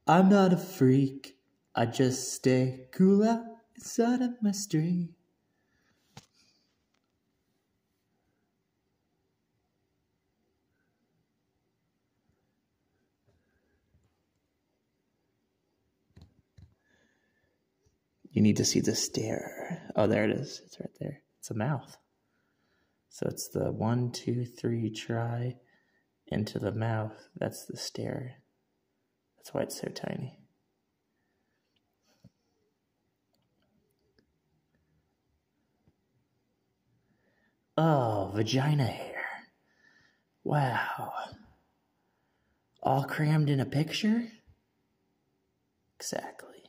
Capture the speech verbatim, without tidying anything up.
I'm not a freak. I just stay cool out inside of my street. You need to see the stare. Oh, there it is. It's right there. It's a mouth. So it's the one, two, three, try into the mouth. That's the stare. That's why it's so tiny. Oh, vagina hair. Wow. All crammed in a picture? Exactly.